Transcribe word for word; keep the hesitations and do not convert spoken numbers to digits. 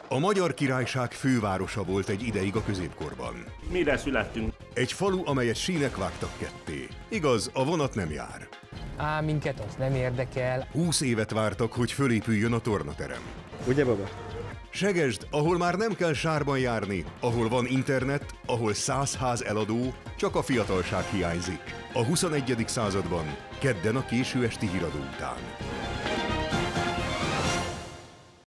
A Magyar Királyság fővárosa volt egy ideig a középkorban. Mire születtünk? Egy falu, amelyet sínek vágtak ketté. Igaz, a vonat nem jár. Á, minket az nem érdekel. Húsz évet vártak, hogy fölépüljön a tornaterem. Ugye, baba? Segesd, ahol már nem kell sárban járni, ahol van internet, ahol száz ház eladó, csak a fiatalság hiányzik. A huszonegyedik században, kedden a késő esti híradó után.